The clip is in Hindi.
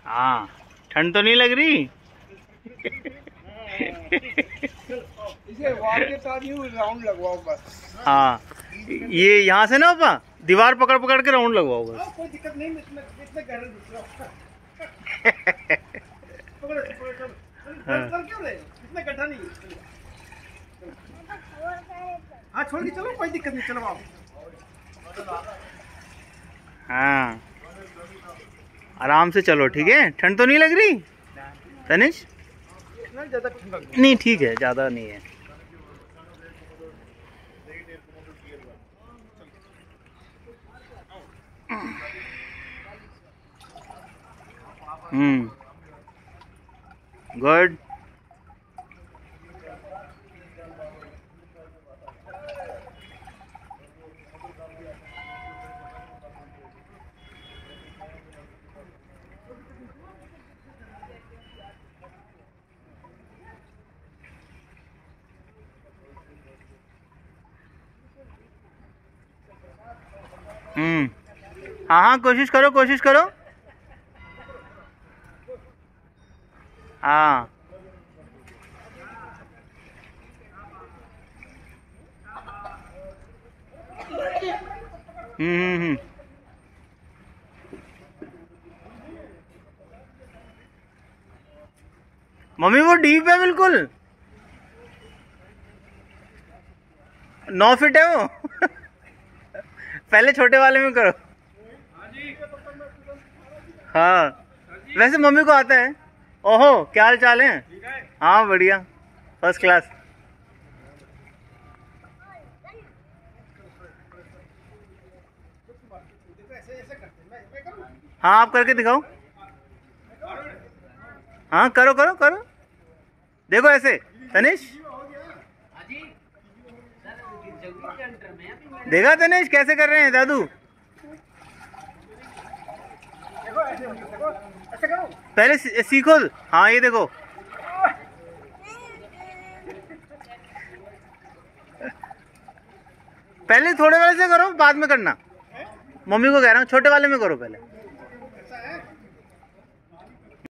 हाँ, ठंड तो नहीं लग रही। इसे वॉल के साथ यूं राउंड लगवाओ बस। हाँ, ये यहाँ से ना पापा दीवार पकड़ पकड़ के राउंड लगवाओ बस। कोई दिक्कत नहीं, इसमें गहरा दूसरा पकड़ो क्यों रहे, इसमें गड्ढा नहीं है। हाँ छोड़ के चलो, कोई दिक्कत नहीं, चलो आओ। हाँ, आराम से चलो, ठीक है। ठंड तो नहीं लग रही तनिष? नहीं, ठीक है, ज़्यादा नहीं है। गुड। हाँ हाँ, कोशिश करो, कोशिश करो। हाँ, मम्मी वो डीप है बिल्कुल, 9 फीट है वो। पहले छोटे वाले में करो। हाँ, वैसे मम्मी को आता है। ओहो, क्या हाल चाल है? हाँ बढ़िया, फर्स्ट क्लास। हाँ, आप करके दिखाओ। हाँ, करो करो करो, देखो ऐसे तनिष। देखा तनिष कैसे कर रहे हैं दादू? पहले सीखो। हाँ, ये देखो। पहले थोड़े वाले से करो, बाद में करना। मम्मी को कह रहा हूँ छोटे वाले में करो पहले।